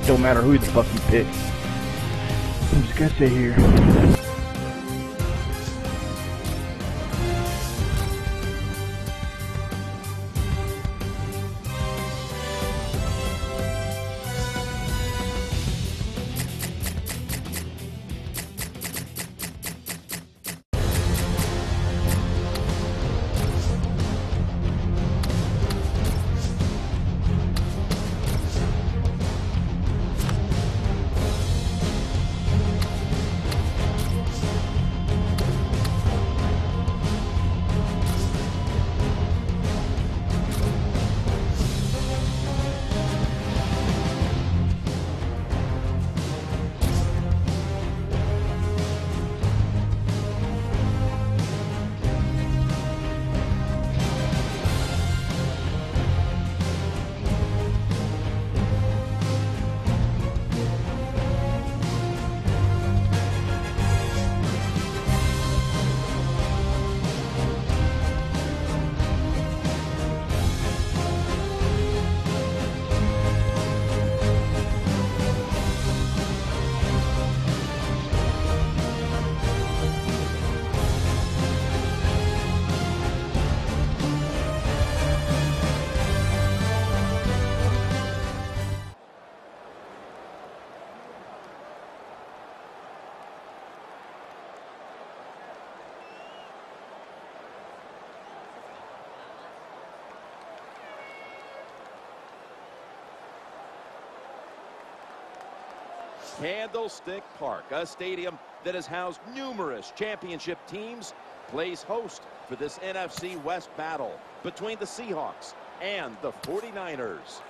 Don't matter who the fuck you pick. I'm just gonna sit here. Candlestick Park, a stadium that has housed numerous championship teams, plays host for this NFC West battle between the Seahawks and the 49ers.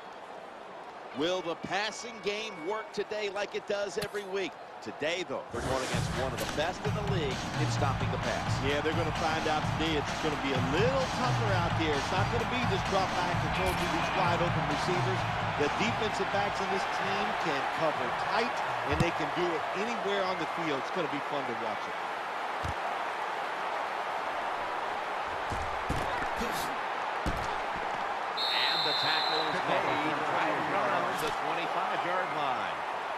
Will the passing game work today like it does every week? Today, though, they're going against one of the best in the league in stopping the pass. Yeah, they're going to find out today it's going to be a little tougher out there. It's not going to be just drop back and throw to these wide open receivers. The defensive backs in this team can cover tight, and they can do it anywhere on the field. It's going to be fun to watch it. And the tackle is made right around the 25-yard line.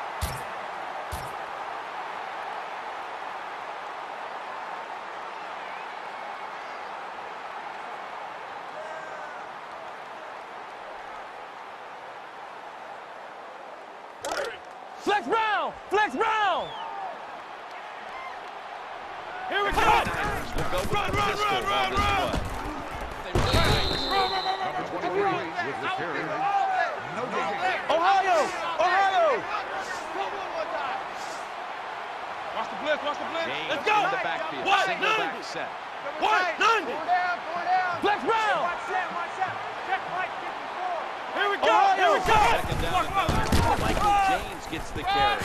Flex Brown! Flex Brown! Here we go! Run, run, run, run, run! Ohio! Ohio! Watch the blitz, watch the blitz. James Let's go! in the backfield. What? Single None. back set. What? None. Flex Brown! Here we go! Here we go! Second down and 9. Michael James gets the carry.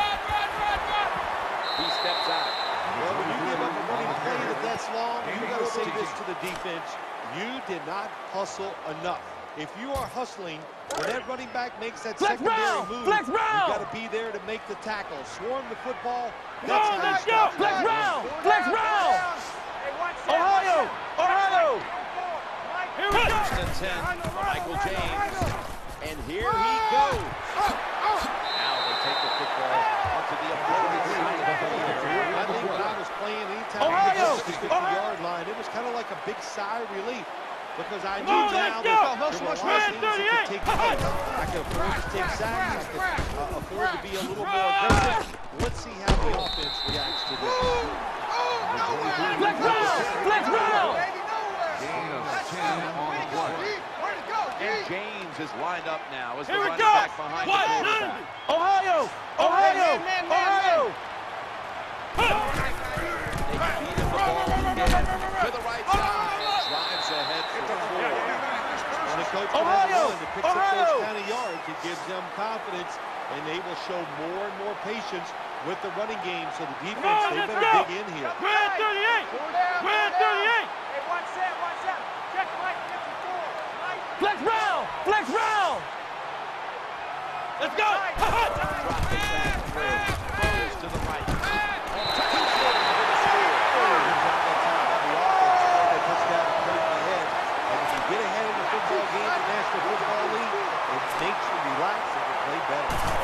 He steps out. Well, when you give up a running play that's long, you got to say this to the defense. You did not hustle enough. If you are hustling, when that running back makes that secondary move, you got to be there to make the tackle. Swarm the football. That's how you stop. Flex Brown! Flex Brown! Ohio! Ohio! Here we go! First and 10 for Michael James. And here he goes. Now they take the football onto the opponent's side of the field. I think when I was playing, anytime I was at the 50-yard line, it was kind of like a big sigh of relief. Because I knew now there were a lot of things that could take place. I could afford to take sacks. I could afford to be a little more aggressive. Let's see how the offense reacts to this. Flex Brown! Flex Brown! Gain of 10 on the play. And James is lined up now as the Here we running go! back behind the quarterback. Ohio! Ohio! Ohio! They feed him the ball again to the right side. Drives ahead for 4. When a coach Ohio! and picks up those kind of yards, it gives them confidence, and they will show more and more patience with the running game. So the defense, they better dig in here. We're at 38! We're at 38! Hey, one set. Check right, 54. Flex Brown! Flex Brown! Let's go! Dropping back through. Goes to the right. Get ahead in the football game, the National Football League, it makes you relax and you play better.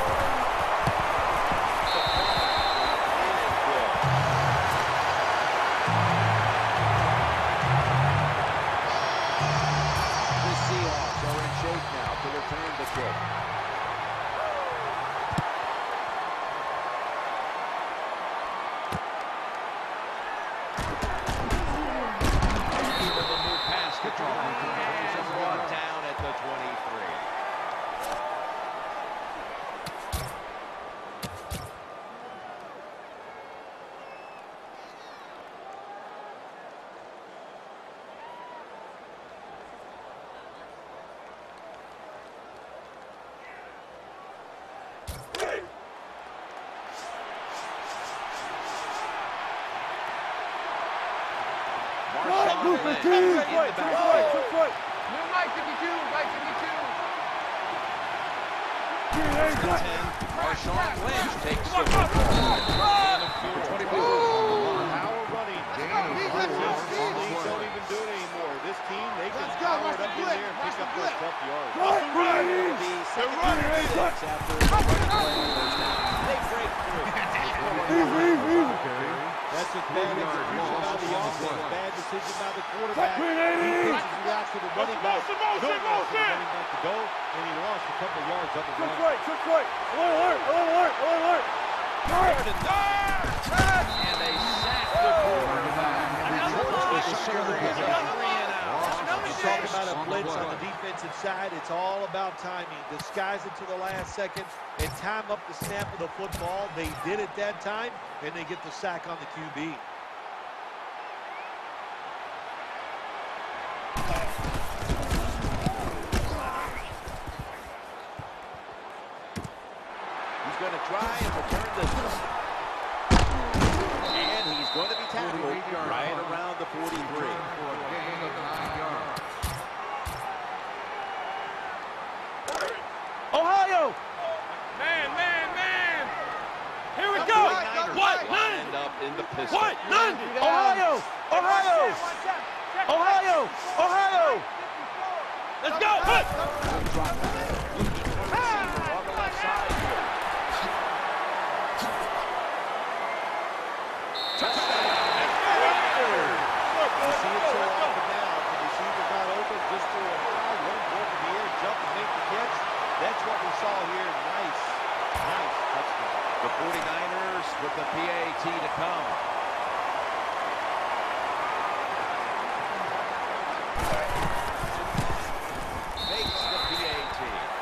Mike 52, Mike 52. Marshawn Lynch takes the football. Power running. Don't even do it anymore. This team, they can power it up in there and pick up those tough yards. After the running play on first down. They break through. That's a bad execution by the offense. Bad decision by the quarterback. He pitches it out to the running back. Good enough for the running back to go, and he lost a couple yards up the line. And they sack the quarterback. Talk about a blitz on the defensive side. It's all about timing. Disguise it to the last second and time up the snap of the football. They did it that time, and they get the sack on the QB. He's going to try and return this one. And he's going to be tackled right around the 43. For a gain of 9 yards. Ohio! Man! Here we go! What? End up in the pistol. What? None! Ohio! Let's go! Hut! On the left side here. You see it so often now. The receiver's not open, just throw it high, let him go up in the air, jump and make the catch. That's what we saw here. Nice touchdown. The 49ers with the PAT to come. Makes the PAT.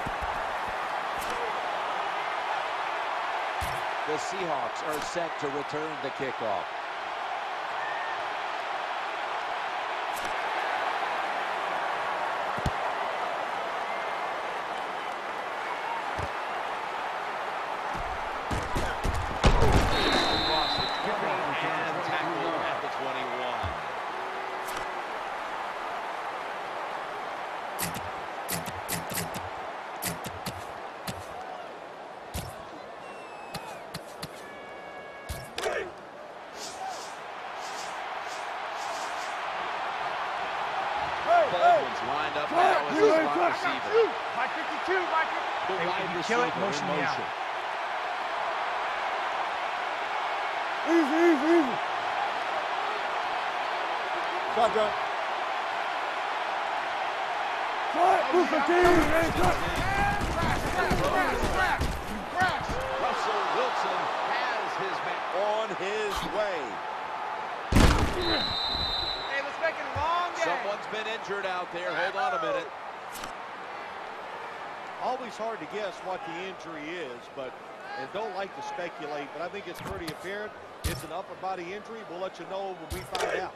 The Seahawks are set to return the kickoff. Baldwin's lined up now as a slot receiver. Mike 52, Mike 52. The wide receiver in motion. Easy. Shotgun. Russell Wilson has his man on his way. Hey, let's make it a long game. Someone's been injured out there. Hold on a minute. Always hard to guess what the injury is, and don't like to speculate, but I think it's pretty apparent. It's an upper body injury. We'll let you know when we find out.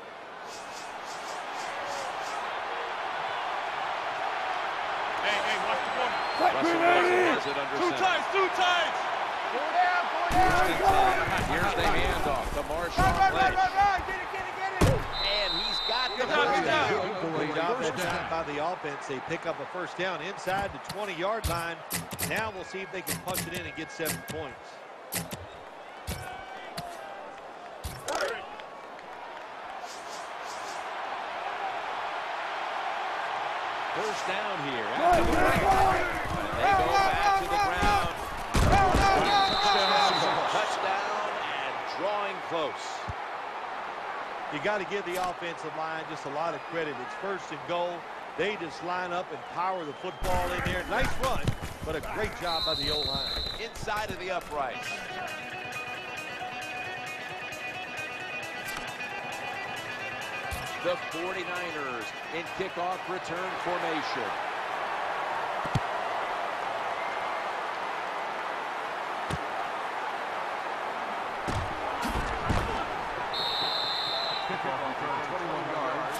Hey, watch the corner. Russell Wilson has it under center. Two times. Go down. Here's the handoff to Marshawn Lynch. Right. Get it. And he's got the Good first down. Great job that time by the offense. They pick up a first down inside the 20-yard line. Now we'll see if they can punch it in and get 7 points. First down here after the break. They go back to the ground. Touchdown and drawing close. You got to give the offensive line just a lot of credit. It's first and goal. They just line up and power the football in there. Nice run, but a great job by the O-line. Inside of the uprights. The 49ers in kickoff return formation. Kickoff return 21 yards.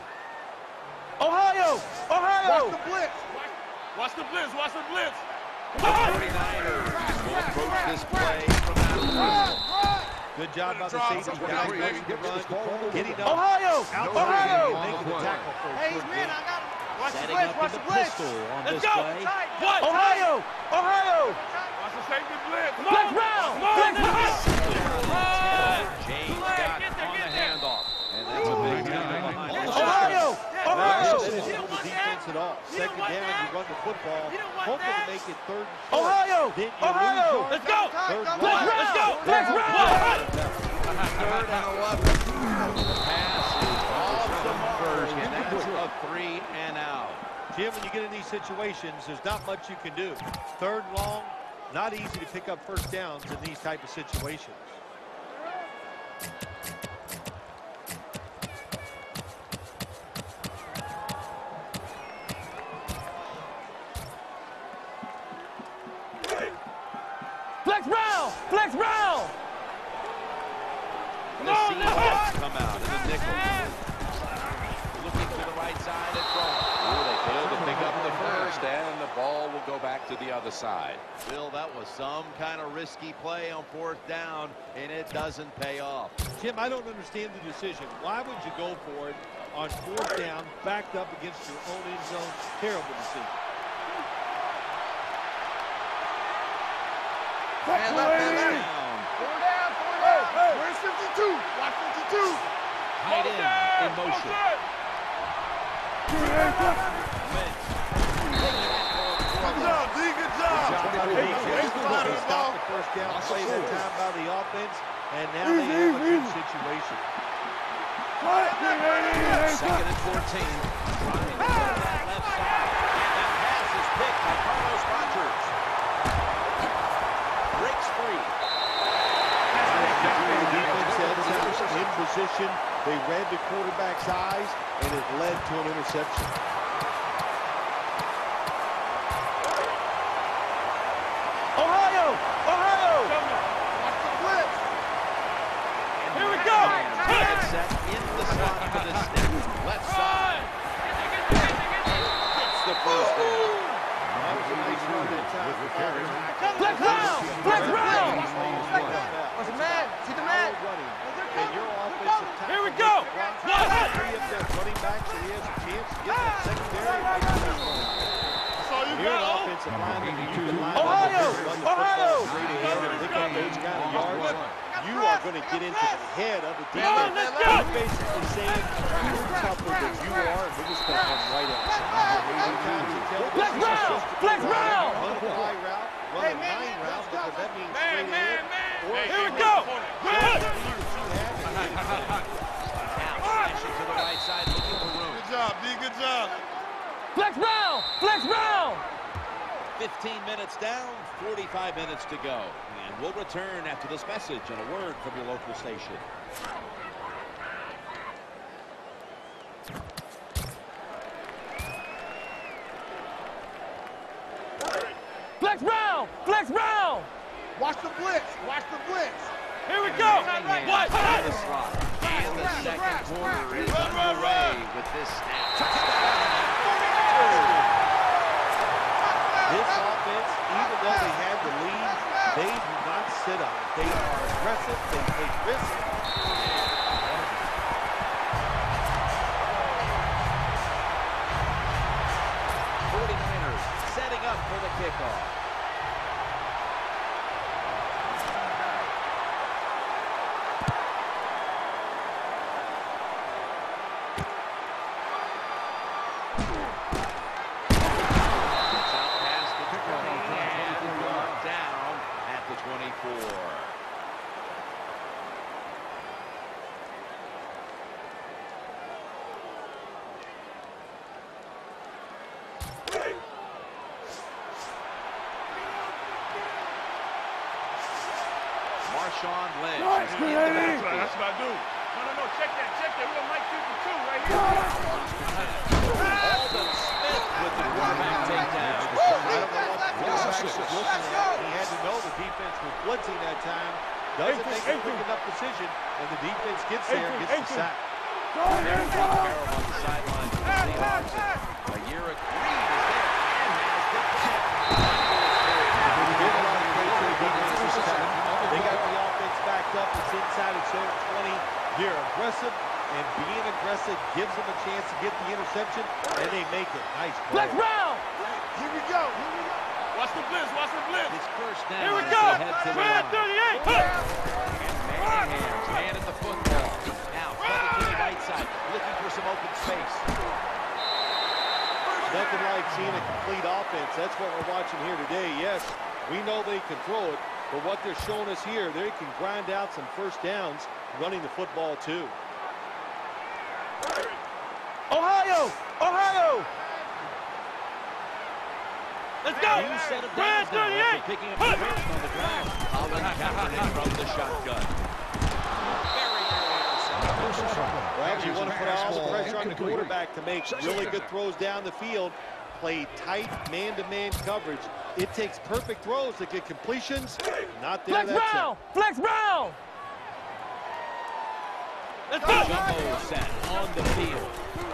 Ohio! Watch the blitz. The 49ers will approach this play from out of the pistol. Good job by the safety. Guys ready to run. Getting up. Ohio! Ohio! Making the tackle for Hey, he's man, I got him. Watch the Setting blitz, up in watch the the blitz. pistol on Let's this go. play. What? Ohio! Ohio! Watch the safety blitz. Flex round! Flex round! James got on the handoff. And that's a big tackle behind the Ohio! Ohio! They didn't hold the defense at all. Second down, you run the football. Hoping to make it third and short. Ohio! Then you Ohio! lose Let's go! Third and Flex long. round! Let's go! Flex round! Third and 11. The pass is off the mark, and that's a 3 and out. Jim, when you get in these situations, there's not much you can do. Third and long, not easy to pick up first downs in these type of situations. Flex round! Flex round! The Seahawks come out in the nickel. Looking to the right side and throwing. They fail to pick up the first, and the ball will go back to the other side. Bill, that was some kind of risky play on fourth down, and it doesn't pay off. Jim, I don't understand the decision. Why would you go for it on fourth down, backed up against your own end zone? Terrible decision. And left down. Four down. Where's 52? Watch 52. Tight end in motion. Good job, D. Good job. They stopped the first down play that time by the offense, and now they have a good situation. Second and 14. Trying to go to that left side. And that pass is picked by Carlos Rogers. Breaks free. The defense had in position. They read the quarterback's eyes, and it led to an interception. Ohio! Ohio! Watch the blitz. Here we go! Set in the slot for the snap. Left side. Gets the first down. That was a nice run that time for Gary. Flex round! Flex round! What's the man? See the man? And your offensive tackle. Here we go! Three of them running back, so he has a chance to get that secondary. Here an offensive line that you can line Ohio! up, run the Ohio! football straight ahead and pick up those kind of yards. You are going to get into the head of the defense. Let's go! You're basically saying you're tougher than you are, and we're just going to come right at you. Sometimes you tell Flex this is round! just a Flex run round! a fly route, run a 9 route, because that means straight ahead. Or Here we go! Flashing to the right side, looking for room. Good job, D. Good job. Flex round! Flex round! 15 minutes down, 45 minutes to go. And we'll return after this message and a word from your local station. Flex round! Flex round! Watch the blitz. Watch the blitz. Here we go! What? In the slot. And the second quarter is underway with this snap. This offense, even though they had the lead, they do not sit on it. They are aggressive. They take risks. 49ers setting up for the kickoff. Down at the 24. Marshawn Lynch. That's what I do. No, check that. We got Mike 52 right here. Aldon Smith with the quarterback takedown. I don't know what the quarterback was looking at. He had to know the defense was blitzing that time. Doesn't make a quick enough decision, and the defense gets there and gets the sack. There's Pete Carroll on the sidelines for the Seahawks. A year at Reed is there and has the You're aggressive, and being aggressive gives them a chance to get the interception, and they make it. Nice play. Flex round. Here we go. Here we go. Watch the blitz. Watch the blitz. His first down. Here we as go. they head to the Red line. 38. And Manningham's hand at the football. Now, cover to the right side, looking for some open space. Nothing like seeing a complete offense. That's what we're watching here today. Yes, we know they can throw it, but what they're showing us here, they can grind out some first downs running the football too. Ohio. Ohio. Let's go. New set of Red downs now after 38. picking up the position on the ground. Colin Kaepernick from the shotgun. Very early interception. Well, you want to put all the pressure on the quarterback to make really good throws down the field, play tight man-to-man coverage. It takes perfect throws to get completions. Not there. Flex That's round. Flex round. Let's go. Jumbo set on the field.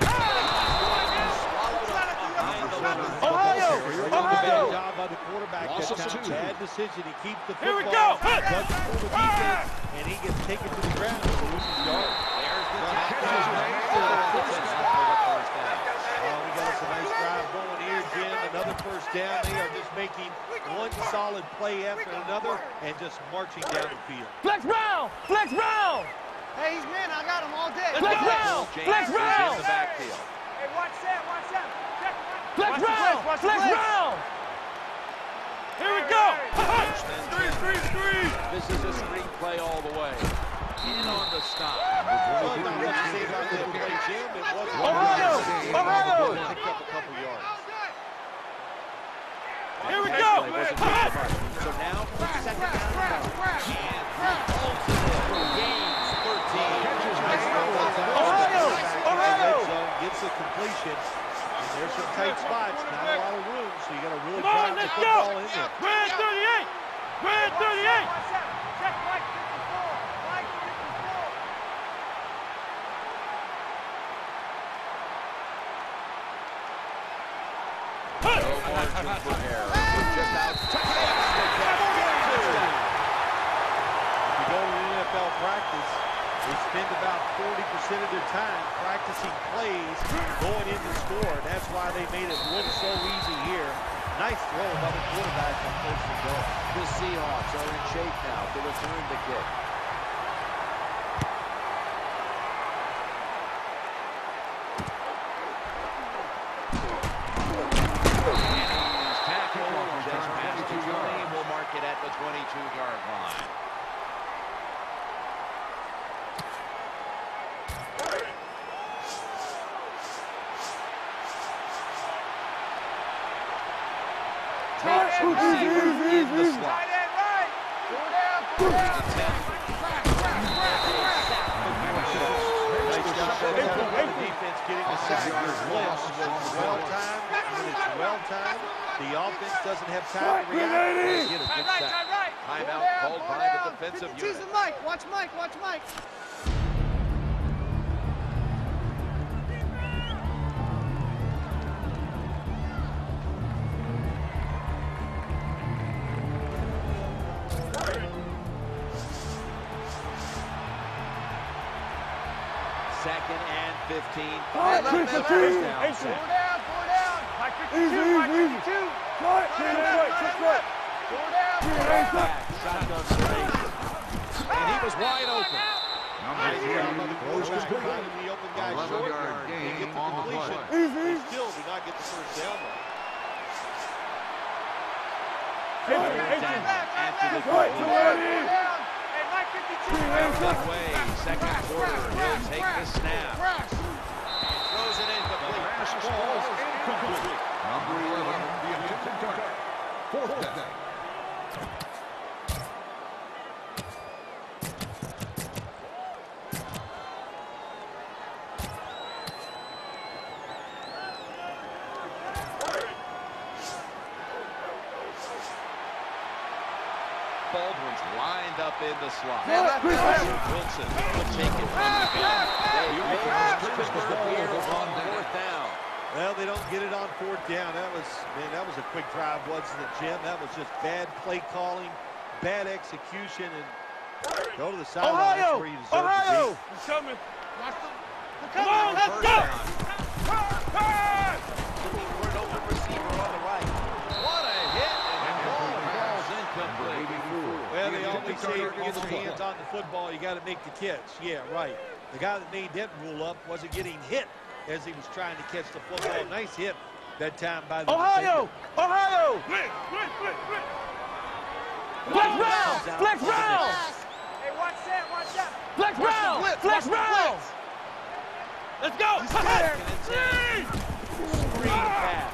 Ohio. Bad Ohio. job by the quarterback. Loss of That's a 2. bad decision. He keeps the Here we football. go. Doesn't pull the defense, and he gets taken to the ground and loses yards. There's the tackle. We got us a nice drive going here, Jim. Another first down. They are just making one solid play after another and just marching down the field. Flex round. Flex round. Hey, he's man. I got him all day. Flex round. Flex James is in round. the backfield. Hey, watch that. Watch that. Check. Flex round. Flex round. Here we go. Screen. This is a screen play all the way. In on the stop. Well, not much to say about that play, Jim. It was Ohio. Ohio. picked up a couple yards. Here we go. Play wasn't good enough. So now, second down. And gains 13. Ohio. Ohio. Gets the completion. And there's some tight spots, not a lot of room, so you got to really Come on, drive the let's football go. in there. Red 38. Red 38. Check Mike 54. Mike 54. No margin for error. Just out. If you go to an NFL practice, they spend about 40% of their time practicing plays going in to score. That's why they made it look so easy here. Nice throw by the quarterback on first and goal. The Seahawks are in shape now to return the kick. And he's tackled just past the 20. We'll mark it at the 22-yard line. Receiver in the slot. Defense getting a sack. Blitz was well-timed. When it's well-timed, the offense doesn't have time to react. They get a good sack. Timeout called by the defensive unit. Mike. Watch Mike. Watch Mike. Second and 15. Five, Five six, left. two. First down. Eight, Four down. Mike 52. Mike 52. Cut. Cut. Back, shotgun straight. And he was wide open. Nice job by the quarterback, finding the open guy short yard. They get the completion. They still do not get the first down. After the Right, goal. Hey, Mike 52. Way, second quarter. He'll take the snap. And throws it incomplete. Number 11, the attempted target. Fourth down. Baldwin's lined up in the slot. Wilson will take it from the gun. Fourth down. Well, they don't get it on fourth down. That was a quick drive, wasn't it, Jim? That was just bad play calling, bad execution, and Go to the sideline. That's where you deserve Ohio! to be. He's coming. Come on, let's go! Looking for an open receiver on the right. What a hit! And the ball falls incomplete. Well, they always say if you get your hands on the football, you got to make the catch. Yeah, right. The guy that made that rule up wasn't getting hit as he was trying to catch the football. Nice hit that time by the Ohio! defender. Ohio! Blitz, blitz, blitz, blitz. Flex round! Flex round! Hey, watch that, watch that. Flex round! Flex round! Let's go! Screen pass.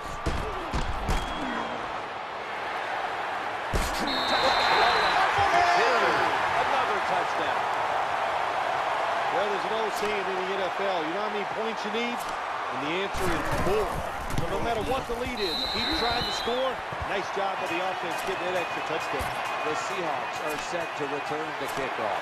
Another touchdown. Well, there's an old saying in the NFL, you know how many points you need? And the answer is 4. So no matter what the lead is, keep trying to score. Nice job by the offense getting that extra touchdown. The Seahawks are set to return the kickoff.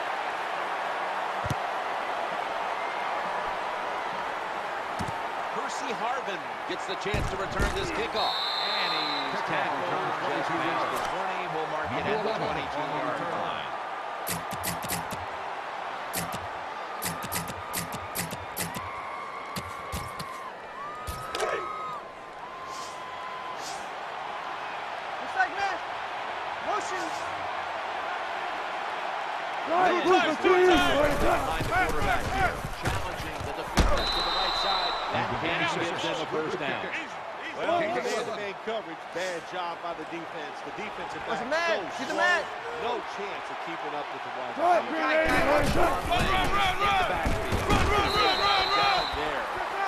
Percy Harvin gets the chance to return this kickoff. And he's tackled just past the 20. We'll mark it at the 22-yard line. Looks like man. Motion. Behind the quarterback here, challenging the defenders to the right side. That catch gives them a first down. Well, man-to-man coverage, bad job by the defense. The defensive back the man? so Get the slow, man. no chance of keeping up with the wide Run, receiver. run, run, run. Run, run, run, run. There.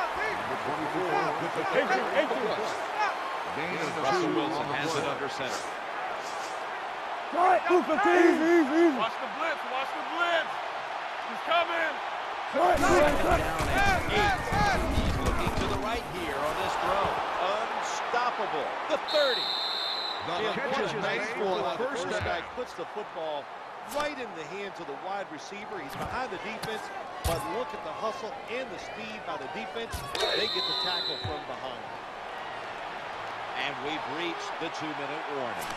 Russell Wilson has it under center. Watch the blitz. Watch the blitz. He's coming. Down at 8. He's looking to the right here on this throw. Unstoppable. The 30. Catch is nice for the first guy. Puts the football right in the hands of the wide receiver. He's behind the defense, but look at the hustle and the speed by the defense. They get the tackle from behind. And we've reached the 2-minute warning.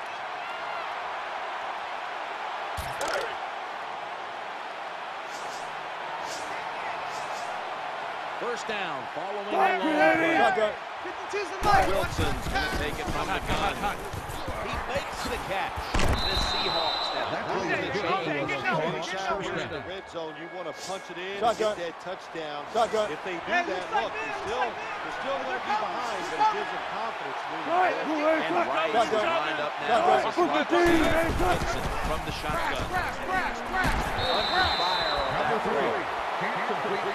First down, following the long play. 52's the line. Wilson's going to take it from the gun. He makes the catch. The Seahawks now moving the chains. In the red zone, you want to punch it in and get that touchdown. If they do that, look, they're still going to be behind, but it gives them confidence moving forward. And Rice is lined up now. Wilson from the shotgun. Under fire on that throw.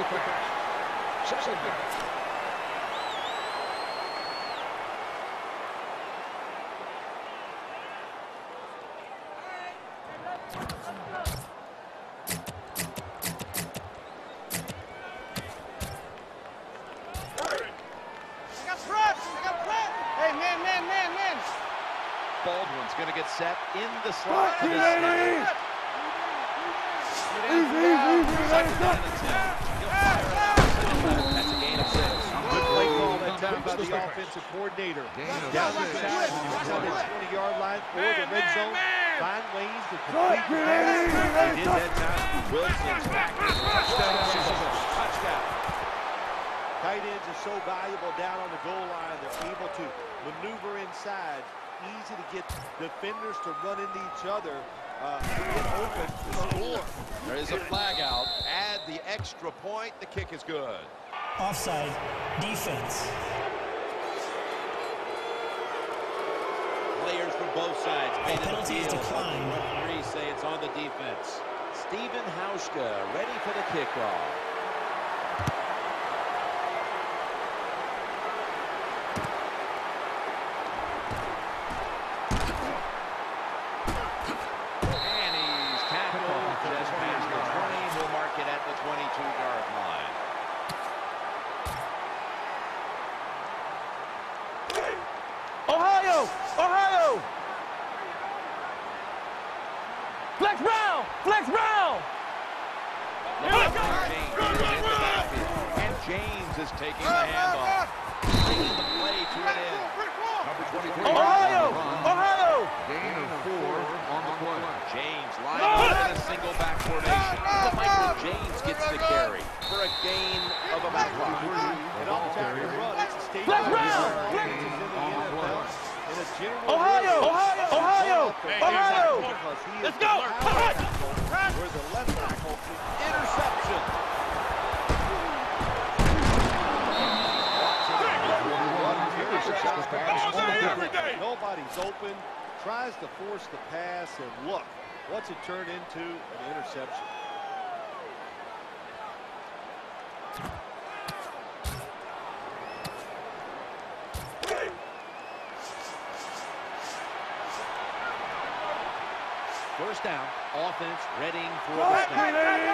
Hey, man. Baldwin's going to get set in the slot. Second down and 10. That's a gain of 6. Good play call that time by the offensive coordinator. Down inside, on the 20-yard line or the red zone. Find ways to complete the pass. They did that time. Wilson's back. Touchdown. Tight ends are so valuable down on the goal line. They're able to maneuver inside. Easy to get defenders to run into each other, get open to score. There is a flag out. Add the extra point. The kick is good. Offside, defense. Players from both sides made it Penalty is appeal. declined. Referees say it's on the defense. Stephen Hauschka ready for the kickoff. And he's tackled just past the 20. We'll mark it at the 22-yard line. Ohio! Ohio! Flex round! Flex round! And James is taking the handoff. Bringing the play to an end. Ohio! Ohio! Gain of 4 on the play. James lined up. formation. But Michael James gets the carry for a gain of about 5. And on the back of the run, it's a state Let's record. round. In a general Ohio! Ohio! Ohio! Let's go! Where the left tackle, Interception. nobody's open, tries to force the pass, and look, what's it turned into? An interception. First down, offense readying for the snap.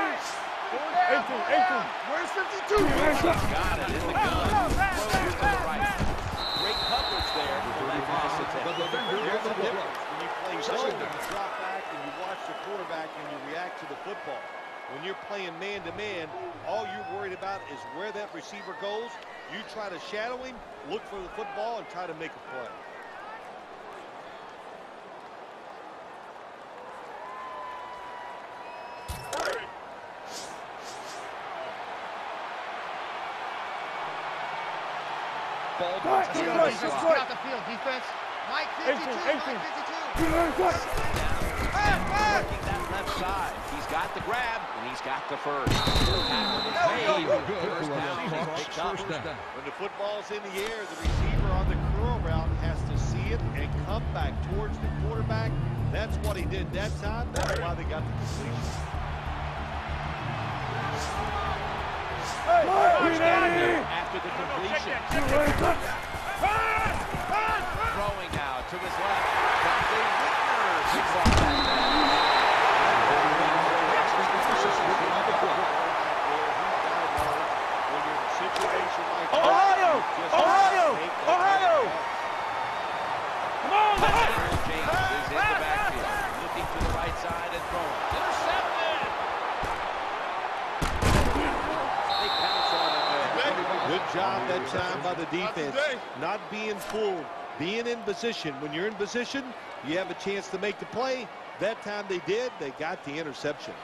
18. Where's 52? Got it in the gun. Throws to the right. Great coverage there for that pass attempt. There's a difference when you play zone, you drop back and you watch the quarterback and you react to the football. When you're playing man-to-man, all you're worried about is where that receiver goes. You try to shadow him, look for the football, and try to make a play. Baldwin to the Right. slot. Get out the field, defense. Mike 52, 18. Mike 52. Working that left side. He's got the grab, and he's got the first. Tackle is made. First down, he's picked up. When the football's in the air, the receiver on the curl route has to see it and come back towards the quarterback. That's what he did that time. That's why they got the completion. First down here after the completion. Throwing now to his left. Dante Whitner picks off that Ohio! Ohio! Ohio! Come on, James is in the backfield, looking to the right side and throwing. Intercepted! They pounce on him there. Good job that time by the defense. Not being fooled, being in position. When you're in position, you have a chance to make the play. That time they did. They got the interception.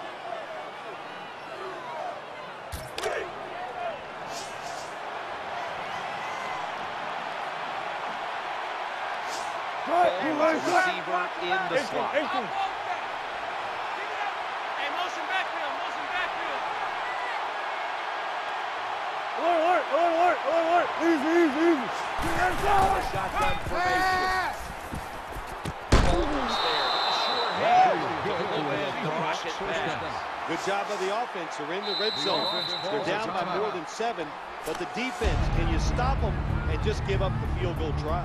Receiver in the slot. 18. Hey, motion backfield, motion backfield. Alert! Easy. Shotgun formation. Baldwin's there with the sure hand. Low end rocket pass. Good job by the offense. They're in the red zone. They're down by more than 7. But the defense, can you stop them and just give up the field goal try?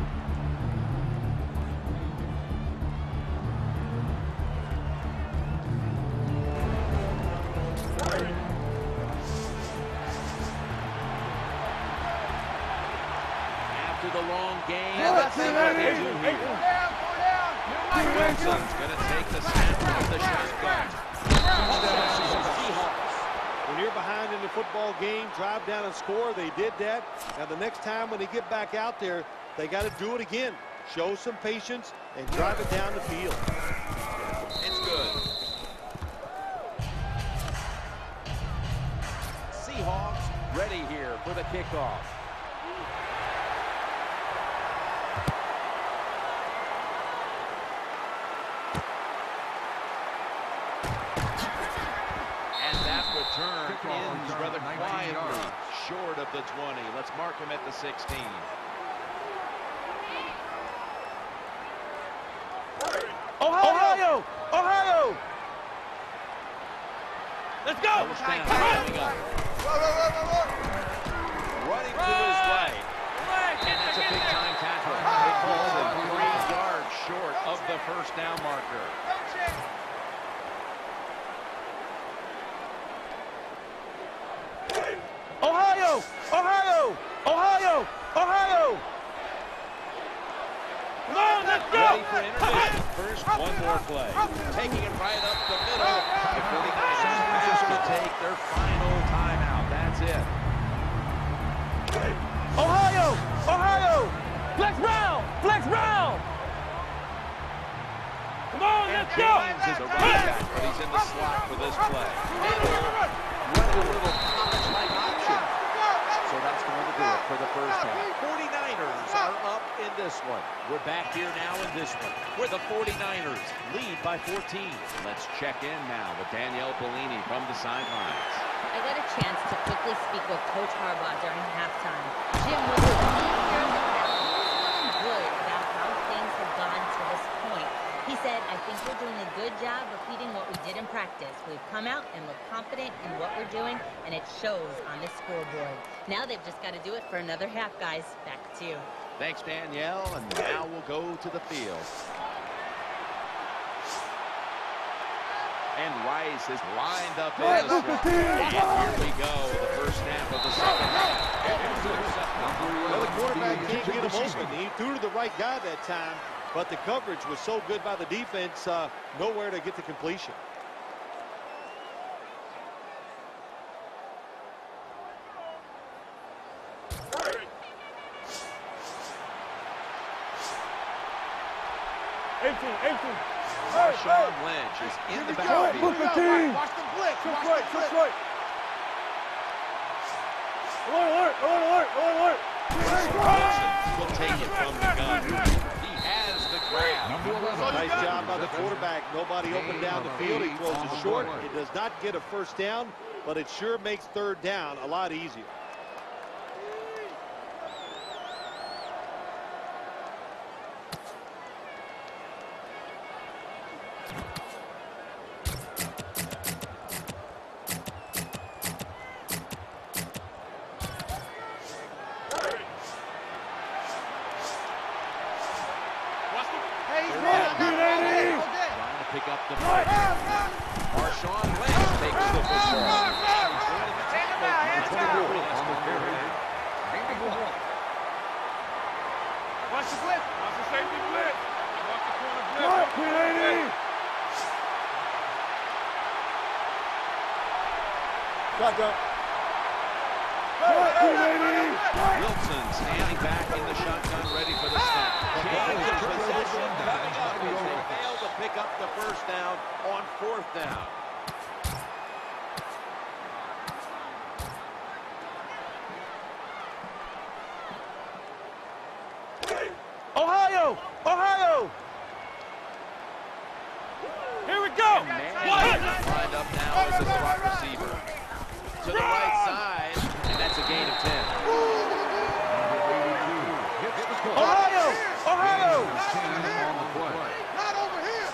After the long game, let's see what they do here. Wilson's going to take the snap from the shotgun. When you're behind in the football game, drive down and score. They did that. Now the next time when they get back out there, they got to do it again. Show some patience and drive it down the field. It's good. Seahawks ready here for the kickoff. And that return ends rather quietly, short of the 20. Let's mark him at the 16. Ohio! Let's go! First down coming up. Running to his right. And that's a big-time tackle. It falls 3 yards short of the first down marker. Ohio! Come on, let's go! Ready for intermission. First, one more play. Taking it right up the middle. The 49ers have to take their final timeout. That's it. Ohio! Flex round! Come Come on, let's go. James is a running back, but he's in the slot for this play. They will run a little college-like option. So that's going to do it for the first half. 49ers are up in this one. We're back here now in this one, where the 49ers lead by 14. Let's check in now with Danielle Bellini from the sidelines. I got a chance to quickly speak with Coach Harbaugh during halftime. Jim was feeling good about how things have gone to this point. He said, I think we're doing a good job repeating what we did in practice. We've come out and we're confident in what we're doing, and it shows on the scoreboard. Now they've just got to do it for another half, guys. Back to you. Thanks, Danielle, and now we'll go to the field. And Rice is lined up in the stretch. And here we go, the first snap of the second half. Well, the quarterback can't get him open. He threw to the right guy that time, but the coverage was so good by the defense, nowhere to get the completion. Marshawn Lynch is in the backfield. Watch the blitz. Watch the blitz. Alert. Johnson will take it from the gun. He has the grab. Nice job by the quarterback. Nobody open down the field. He throws it short. It does not get a first down, but it sure makes third down a lot easier. Pick up the fight. Marshawn Lynch takes the football. Watch the blitz. Watch the safety blitz. Watch the corner blitz. Wilson standing back in the shotgun, ready for the snap. Change of possession coming up as they fail to pick up the first down on fourth down. Ohio! Here we go! Lined up now as the slot receiver. To the right side, and that's a gain of 10. Ohio! Not over here.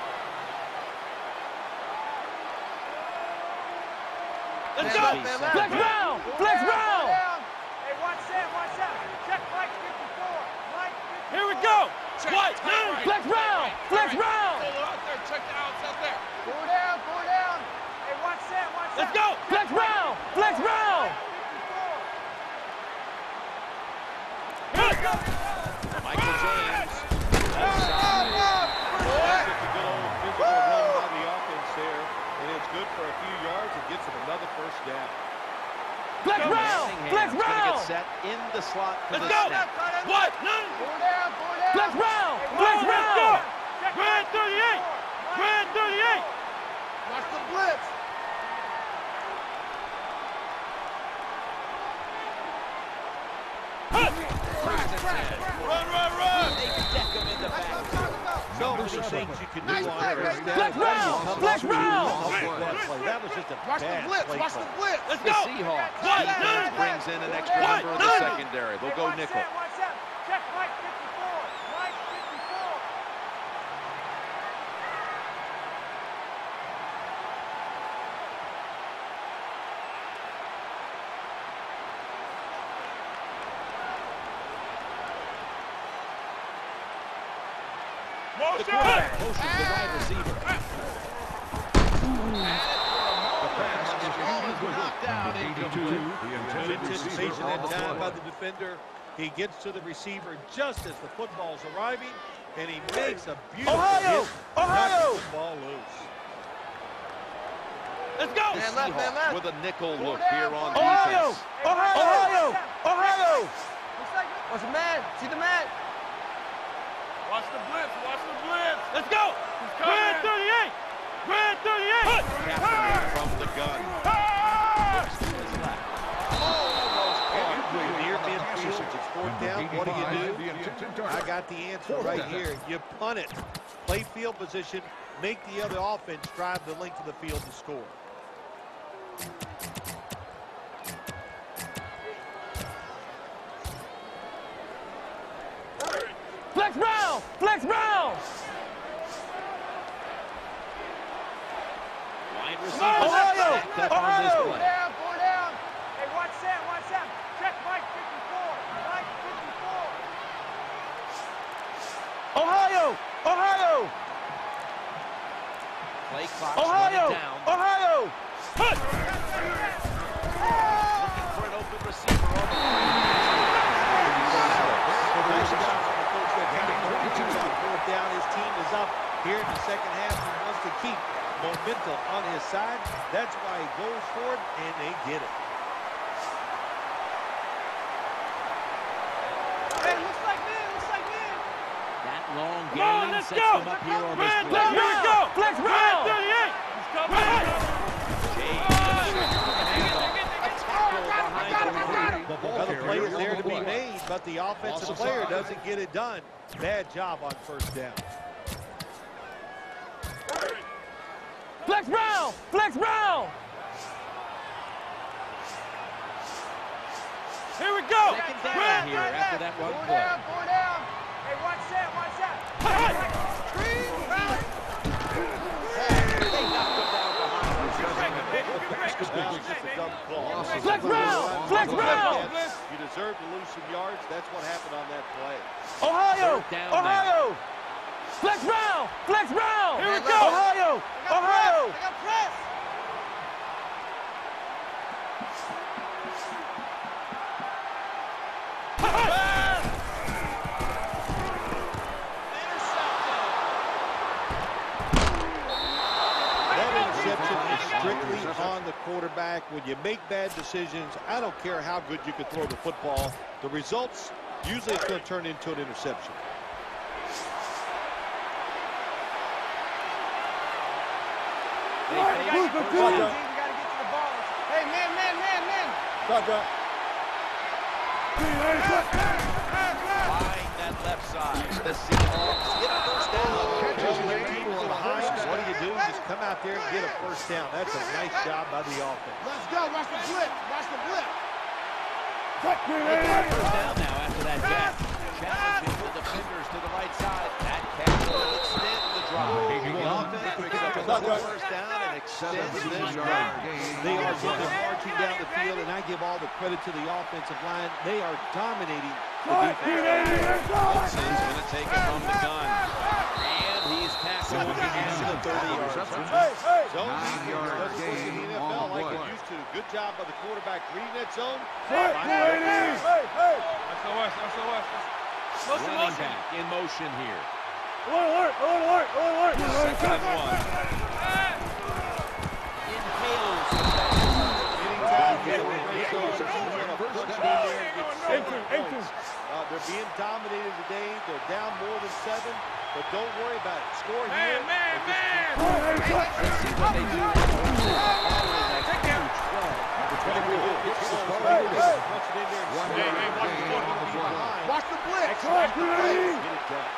Let's go! Flex round! Hey, watch that. Check Mike 54. Here we go! What? Flex round! Hold it out there. Check the outs out there. Four down. Hey, watch that. Let's go! Flex round! Michael James. That's just a good old physical run by the offense there, and it's good for a few yards. It gets them another first down. Flex round! Manningham's gonna get set in the slot for the snap. What? Four down. Flex round! Grand 38! Watch the blitz. Run! They deck him in the back. So many things you can do on first down. Flex round! That was just a Watch the bad blitz. play Watch call. the blitz. Let's The go! Seahawks. What? Defense brings in an extra member of the secondary. They'll go nickel. Watch that. Check Mike 54. Mike 54. The quarterback motions the wide receiver. The pass is knocked out incomplete. Good anticipation that time by the defender. He gets to the receiver just as the football's arriving, and he makes a beautiful hit. Knocks the ball loose. Let's go! The Seahawks with a nickel look here on Ohio! defense. Ohio! Watch the blitz. Let's go! Red 38! Red 38! Kaepernick from the gun. Looks to his left. Almost caught. Near midfield. It's fourth down. What do? I got the answer right here. You punt it. Play field position. Make the other offense drive the length of the field to score. Flex Brown! Flex Brown! Wide receiver. Ohio! Up on this Ohio! play. Down. Hey, watch that, watch that. Check Mike 54. Mike 54. Ohio! Ohio! Play clock Ohio! running down. Ohio! Looking for an open receiver on the Fourth down, his team is up here in the second half and wants to keep momentum on his side. That's why he goes for it, and they get it. Hey, looks like me, looks like me. That long Come on, gain let's sets go. them up here on this Red, play. here we go. Flex Brown. 38. He's coming. Another play is there to be made, but the offensive player doesn't get it done. Bad job on first down. Flex Brown. Flex Brown. Here we go. Second down here after that one play. Four down. Hey, watch that, watch that. Flex Brown. Flex Brown. You deserve to lose some yards. That's what happened on that play. Ohio. Ohio. Flex Brown. Flex Brown. Here we go. Ohio. Ohio. I got press. Strictly on the quarterback. When you make bad decisions, I don't care how good you can throw the football. The results, usually it's going to turn into an interception. We got to get to the ball. Hey, man. Find that left side. The Seahawks get a first down. What do? Just come out there and get a first down. That's a nice job by the offense. Let's go. Watch the blitz. Watch the blitz. First down now after that catch. Challenging the defenders to the right side. That catch will extend the drive. The offense picks up another first down and extends this drive. They are just marching down the field, and I give all the credit to the offensive line. They are dominating the defense. Wilson's going to take it from the gun. And he's tackled into the 30-yard zone. Zone defense doesn't work in the NFL like it used to. Good job by the quarterback reading that zone. Running back in motion here. Alert. Second and one. Impales. They're being dominated today. They're down more than 7, but don't worry about it. Score here. Let's see what they do. Watch the blitz. Get it done.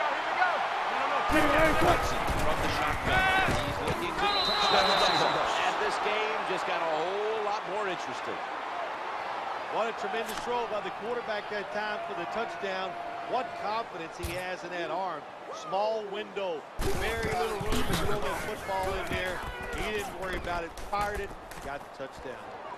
Hudson from the shotgun. He's looking to touchdown. And this game just got a whole lot more interesting. What a tremendous throw by the quarterback that time for the touchdown. What confidence he has in that arm. Small window, very little room to throw the football in there. He didn't worry about it, fired it, got the touchdown.